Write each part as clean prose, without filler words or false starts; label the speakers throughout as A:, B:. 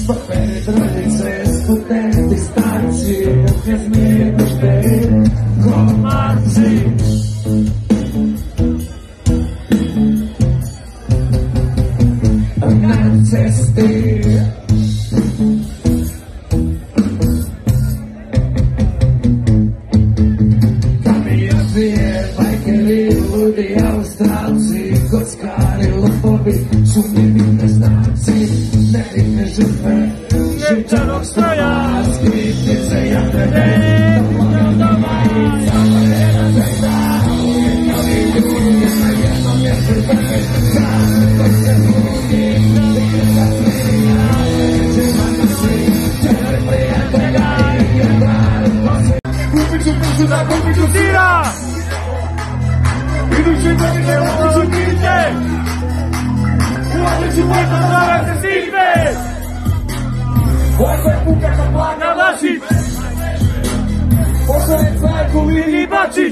A: Papere, dronice, studenti, starci, muhe, zmije, mušte, komarci. Na cesti kamionije, bajkeri, ludi, Australci, kockari, lopovi, sumnjivi neznanci, nevine žrtve živčanog stroja, skripnice, jatrene, domovinova i zavarena zemlja. Uvijek novi ljudi na jednom mjestu perfektno krasno, koji se drugi ide da smija. Neće maka svi, četiri prijatelja i jedan poslije. Kupit ću brzu da kupit ću sira, idući godine kupit ću biljke, uvažit ću možda zove se stigme. Ovako je puka kad plaka Vlašić, pošalje cajku Lili Bačić,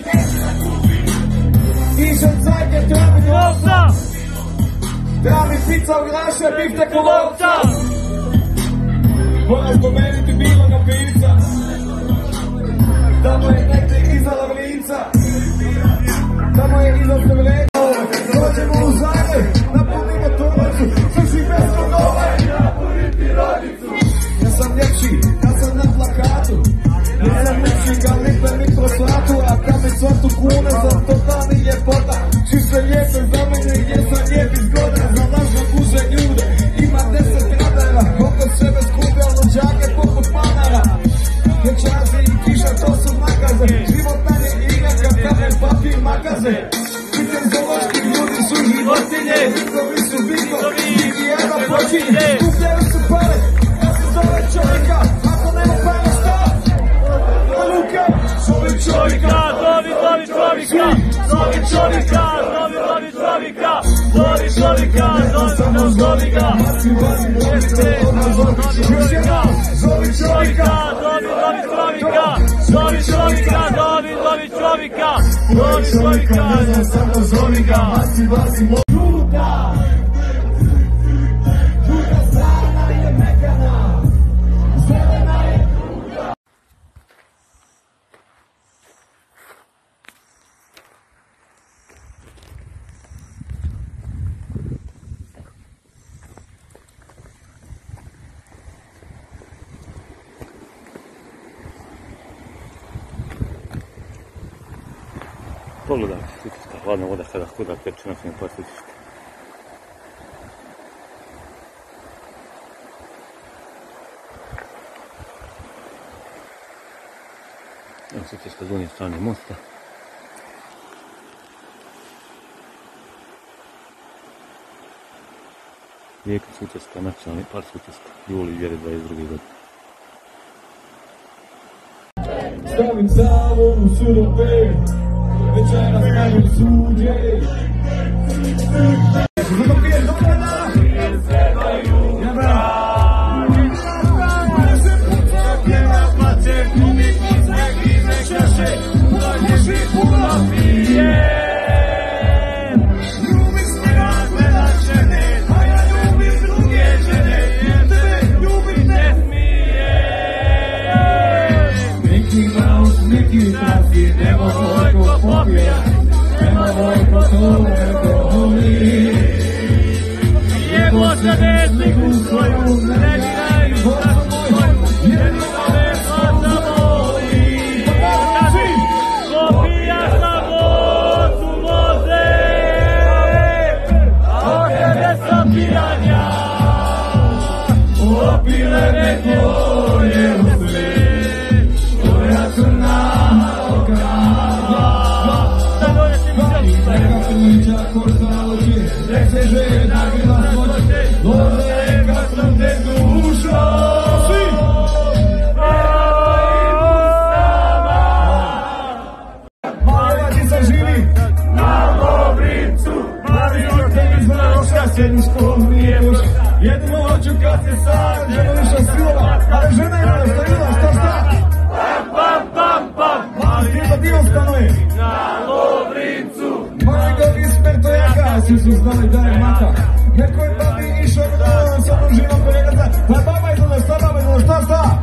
A: Ižan cajke travi lovca, travi pizza u graše, biftek u lovca. Moram spomenuti biloga pivca, tamo je negdje iza Lavrinca, tamo je iza Srvreka. Dođemo u Zagreb, napunimo tvornicu, svrši bez kodove i napuniti rodnicu. Ja sam ljepši, ja sam na plakatu, nisam ljepši kao liper mikrosatu, a kad mi svrtu kune za totalni ljepota. Či se lijepe za mene gdje sam lijep iz godine, za lažno kuže ljude, ima 10 radara, oko sebe skupe luđake poput manara. Večazi i kiša, to su nakaze, život meni igra kad kamen papir makaze. Pitem zološki ljudi su životinje, bikovi su bikovi, higijena počinje. Kupljaju su pare, ja se zove čovjeka, ako nema pare šta? Luka, zove čovjeka,
B: Zovi čovjeka, zovi čovjeka, zovi čovjeka, zovi čovjeka, zovi ga.
A: Zovi čovjeka,
B: Zovi čovjeka, zovi čovjeka,
A: ne znam, samo zovi ga.
B: Žuta, žuta strana je mekana, zelena je druga.
C: Pogledajte, svitišta, hladna voda kada huda teče na par svitišta. Evo svitišta s donje strane mosta. Rijeka Sutjeska, nacionalni park Sutjeska, juli 2022. godine.
A: Stavim Savu u surope, večera stavim suđe. Zbog prije dobro dana, se puca pjeva, pace, kumik, sneg i nečaše, uvaži puno pije. Ljubim svega gleda žene, a ja ljubim druge žene, jer tebe ljubim ne smije. Neki Maus, neki Trasi, nemo Vojko popija, nemo Vojko tome govori.
B: Jebo se desniku svoju, ne diraju strašnu svoju, jedino me plata voli. Kopija sa vozu voze, a od tebe sam piranja.
A: Opile me tvoje usne, tvoja crna oka. Neka priča košta oči, reče žena bila svoće, lože kad sam te dušao. Mala ti se živi na Lovrincu, mali od tebi znaš kad se niško miješ. Jednu noću kad se sad žena više silova, ali žena je nastavila šta?
B: Pam, pam, pam,
A: Mali treba dio stanuje
B: na Lovrincu.
A: Mali ga isper to jaka, svi su znali da je mata. Neko je babi išao dan, samo živom pregaza, pa baba izgleda šta?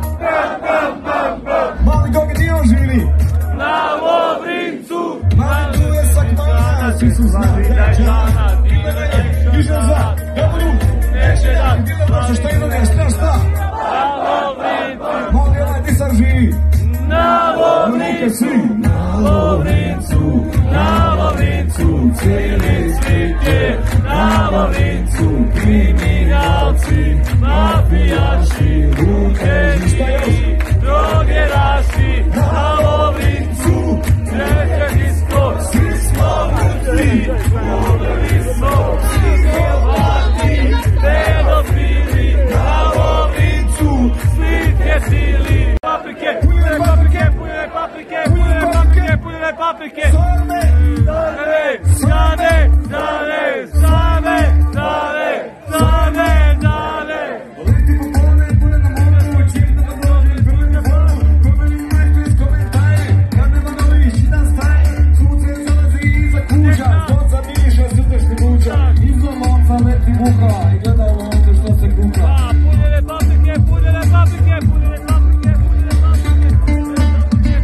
A: Mali koga dio živi?
C: Na Lovrincu!
A: Mali tu je sakmana, svi su znali građana, išao za, gaboru, neće da, bilo došlo šta ima nešto, šta?
C: Na Lovrincu!
A: Mali onaj di sam živi?
C: Na Lovrincu! Na Lovrincu! Cijeli svijet je na Lovrincu! Kriminalci, mafijaši, mučenici, drogeraši, na Lovrincu! Treće disko, svi smo mrtvi, umrli smo, psihopati, pedofili, na Lovrincu! Svijet je sili! Paprike, puljene paprike, puljene paprike, puljene paprike, puljene paprike! Zane!
A: Leti popolne, pune na moru, čim da dođe, bili na foru, kupili majku iz komentare, kamera novi, šitan staje, sunce zalazi iza kuća, zboca miriša, suteška kuća, iza lonca leti buka i gleda u lonce što se kuka.
C: Puljene paprike, puljene paprike, puljene paprike, puljene paprike,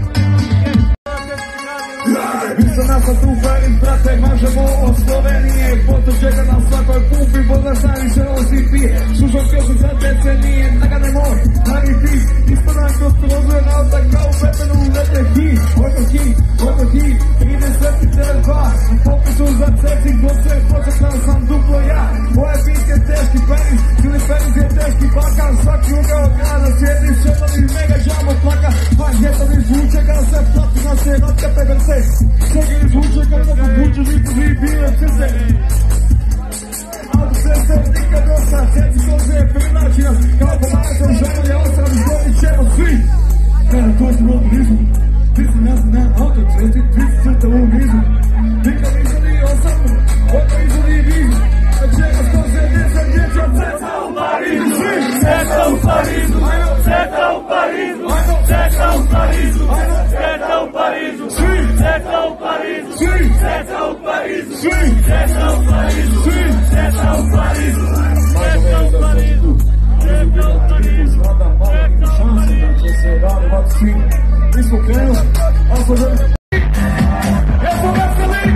A: Više nasa tu farim, brate, mažemo od Slovenije, potom čeka na svakoj pumpi, voda najviše osipi, slušam pjesmu za decenije, naganemo, nagi ti, isto nam kroz prozuje na otak, kao u pepenu lete hit, oko hit, 30-2, u popisu za ceci, goce, počekao sam duplo ja, moje bit je teški penis, ili penis je teški bakan, svaki ugao grada, sjedi šetovi, mega džamo tlaka, pa jetovi zvuče, kada se plati na se, rotka peberce, čega ne zvuče, kada se buče, nipu zvi bile crte. Autoceste, nikad dosta, ceci koze, prinači nas, kao pomagatom ženu je osram, izgledit ćemo svi. Kada to se bilo blizu, ti si nas na autocesti, ti si crta u nizu. Nikad izvodi osam, oko izvodi vizu, a čega skoze, djeca, ceca u Parizu, svi.
C: Ceca u Parizu, ceca u Parizu, ceca u Parizu, ceca u Parizu, ceca u Parizu, ceca u Parizu, ceca u Parizu, ceca u Parizu, ceca u Parizu, ceca u Parizu,
A: Šanse da će se radovati svi. Mi smo krenuli, ako želite. Jesmo veseli!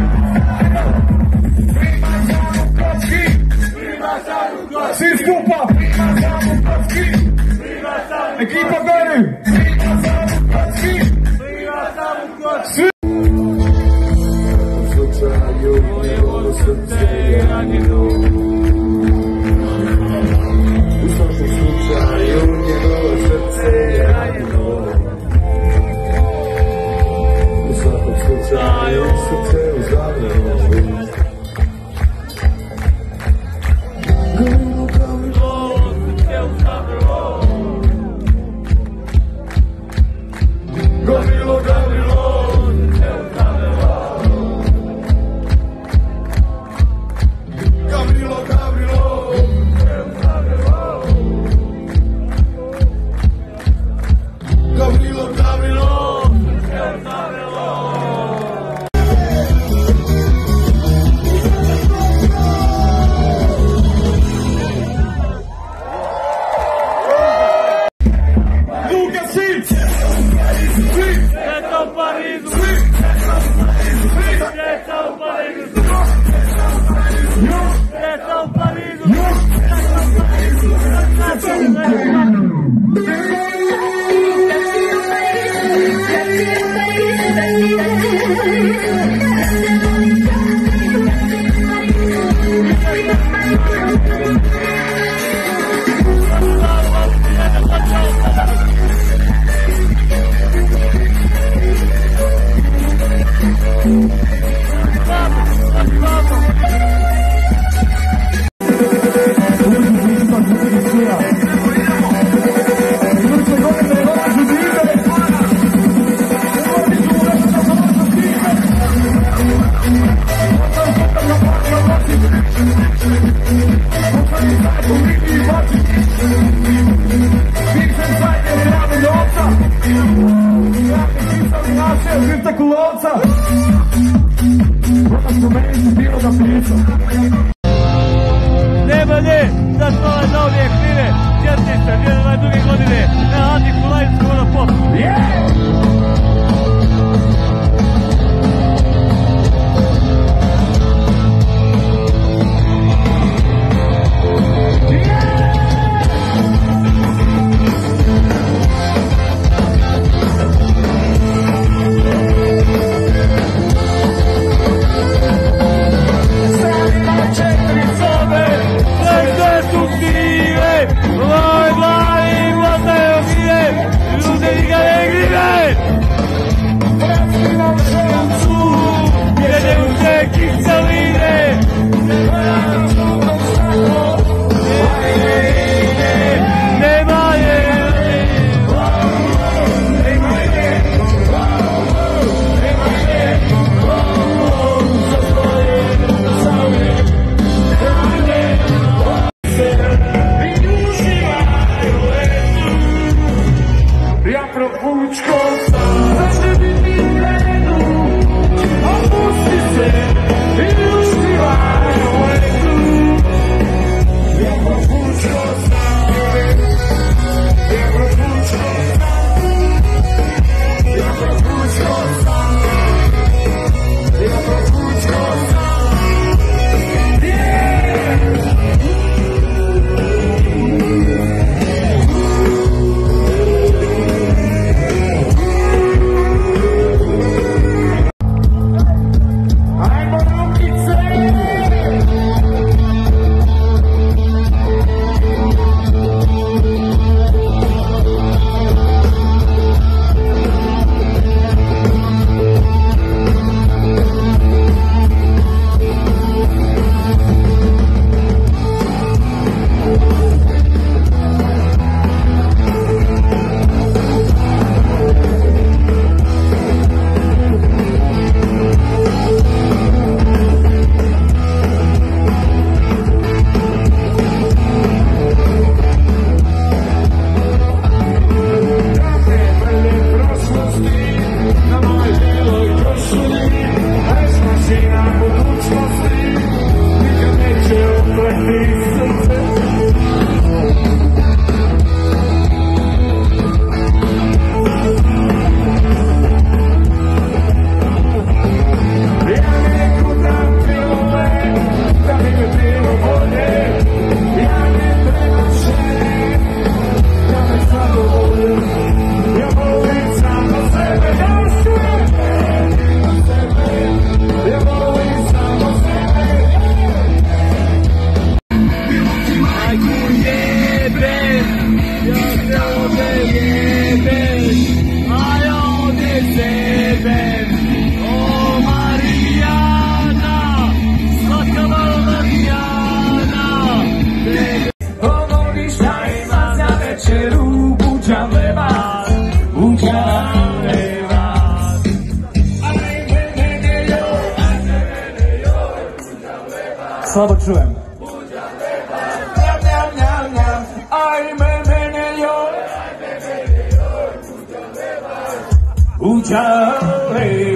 A: Svi skupa! Ekipa Gari! Svi! U slučaju njegovo srce je ranjeno. U svakom slučaju njegovo srce je ranjeno. U svakom slučaju srce je uzavljeno. Gavrilo,
C: nema nje da stole za objektive. 2022. godine na Antikulajsku Monopol.
A: Slabo čujem.
B: Uđale